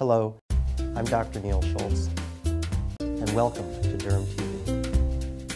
Hello, I'm Dr. Neil Schultz, and welcome to DermTV.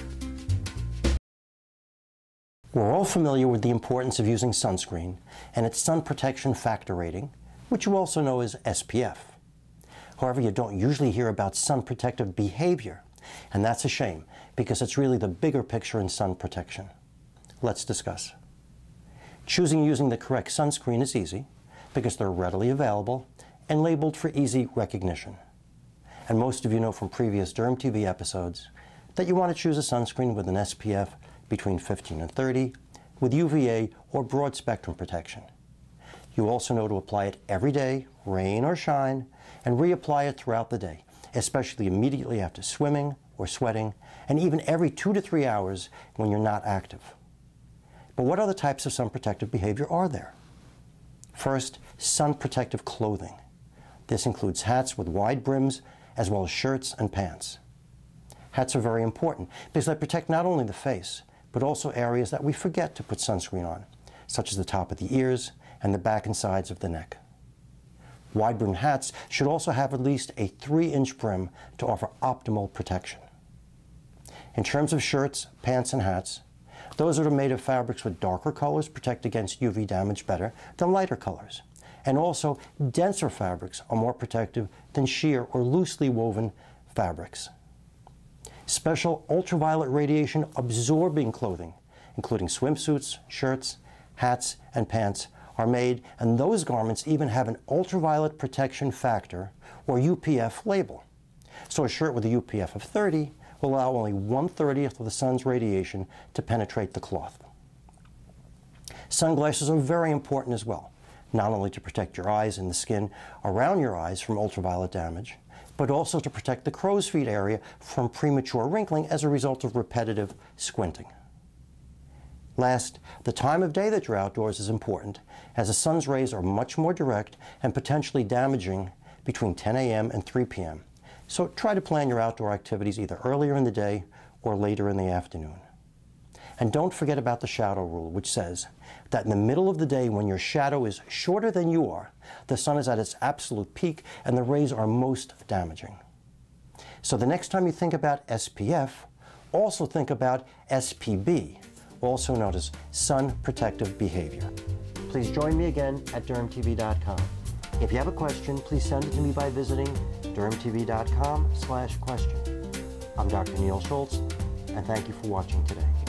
We're all familiar with the importance of using sunscreen and its sun protection factor rating, which you also know as SPF. However, you don't usually hear about sun protective behavior, and that's a shame because it's really the bigger picture in sun protection. Let's discuss. Choosing using the correct sunscreen is easy because they're readily available and labeled for easy recognition. And most of you know from previous DermTV episodes that you want to choose a sunscreen with an SPF between 15 and 30 with UVA or broad spectrum protection. You also know to apply it every day, rain or shine, and reapply it throughout the day, especially immediately after swimming or sweating, and even every 2 to 3 hours when you're not active. But what other types of sun protective behavior are there? First, sun protective clothing. This includes hats with wide brims, as well as shirts and pants. Hats are very important because they protect not only the face, but also areas that we forget to put sunscreen on, such as the top of the ears and the back and sides of the neck. Wide brim hats should also have at least a 3-inch brim to offer optimal protection. In terms of shirts, pants, and hats, those that are made of fabrics with darker colors protect against UV damage better than lighter colors. And also, denser fabrics are more protective than sheer or loosely woven fabrics. Special ultraviolet radiation absorbing clothing, including swimsuits, shirts, hats, and pants, are made, and those garments even have an ultraviolet protection factor, or UPF, label. So a shirt with a UPF of 30 will allow only 1/30th of the sun's radiation to penetrate the cloth. Sunglasses are very important as well, not only to protect your eyes and the skin around your eyes from ultraviolet damage, but also to protect the crow's feet area from premature wrinkling as a result of repetitive squinting. Last, the time of day that you're outdoors is important, as the sun's rays are much more direct and potentially damaging between 10 a.m. and 3 p.m. So try to plan your outdoor activities either earlier in the day or later in the afternoon. And don't forget about the shadow rule, which says that in the middle of the day when your shadow is shorter than you are, the sun is at its absolute peak and the rays are most damaging. So the next time you think about SPF, also think about SPB, also known as sun protective behavior. Please join me again at dermtv.com. If you have a question, please send it to me by visiting dermtv.com/question. I'm Dr. Neil Schultz, and thank you for watching today.